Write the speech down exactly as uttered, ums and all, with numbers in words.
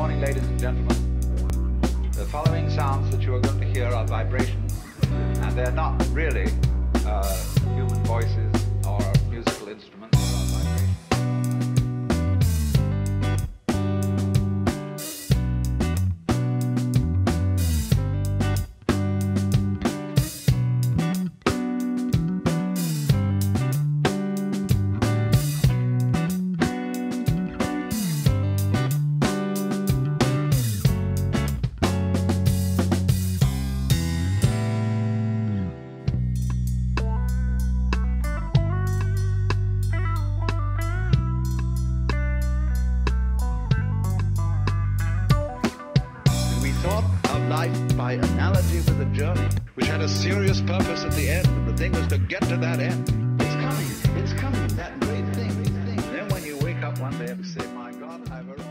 morning, ladies and gentlemen. The following sounds that you are going to hear are vibrations, and they're not really uh, human voices or musical instruments. They are vibrations. Life by analogy with a journey, which had a serious purpose at the end, and the thing was to get to that end. It's coming, it's coming, that great thing, great thing. Then when you wake up one day and say, my God, I've arrived.